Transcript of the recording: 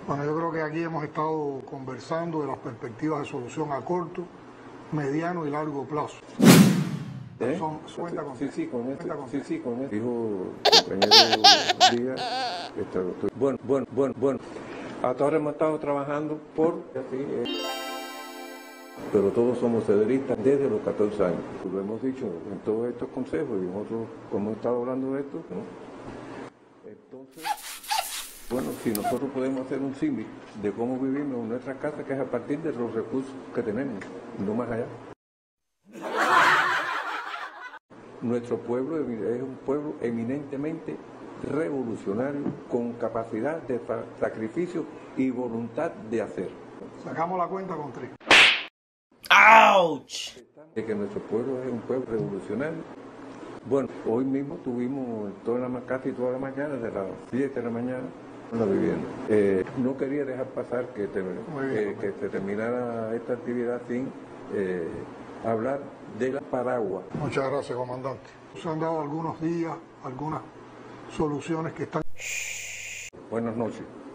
Bueno, yo creo que aquí hemos estado conversando de las perspectivas de solución a corto, mediano y largo plazo. Cuenta con Sí, con esto. cuenta con Dijo el compañero Díaz. Bueno. Hasta ahora hemos estado trabajando pero todos somos cederistas desde los 14 años. Lo hemos dicho en todos estos consejos y en otros, como hemos estado hablando de esto, ¿no? Entonces, bueno, si nosotros podemos hacer un símil de cómo vivimos en nuestras casas, que es a partir de los recursos que tenemos, no más allá. Nuestro pueblo es un pueblo eminentemente revolucionario, con capacidad de sacrificio y voluntad de hacer. Sacamos la cuenta con 3. ¡Auch! De que nuestro pueblo es un pueblo revolucionario. Bueno, hoy mismo tuvimos casi toda la mañana, de las 7 de la mañana, una vivienda. No quería dejar pasar que se terminara esta actividad sin hablar de la Paragua. Muchas gracias, comandante. Se han dado algunos días, algunas soluciones que están... Buenas noches.